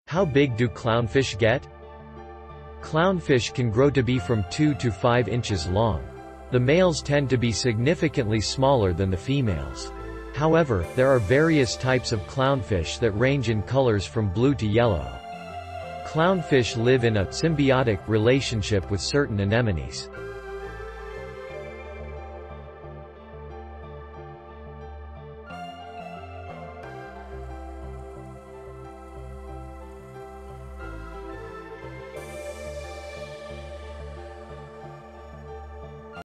How big do clownfish get? Clownfish can grow to be from 2 to 5 inches long. The males tend to be significantly smaller than the females. However, there are various types of clownfish that range in colors from blue to yellow. Clownfish live in a symbiotic relationship with certain anemones.